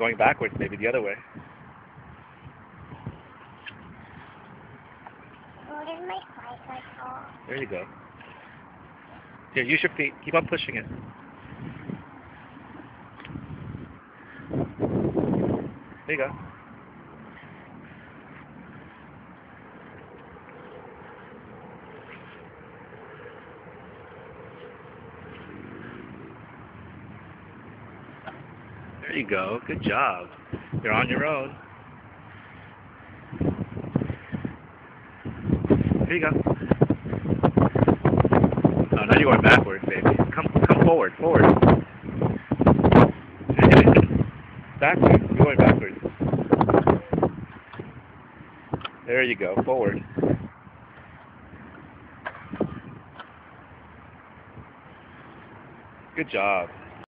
going backwards, maybe the other way. Where is my tricycle? There you go. Here, use your feet. Keep on pushing it. There you go. There you go. Good job. You're on your own. There you go. Oh, now you're going backwards, baby. Come forward, forward. Backwards. You're going backwards. There you go. Forward. Good job.